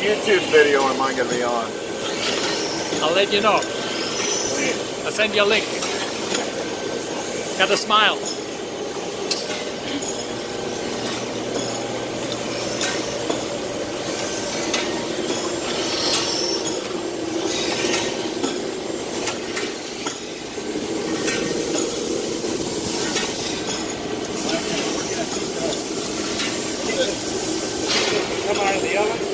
YouTube video am I going to be on? I'll let you know. I'll send you a link. Got a smile. Come out of the oven.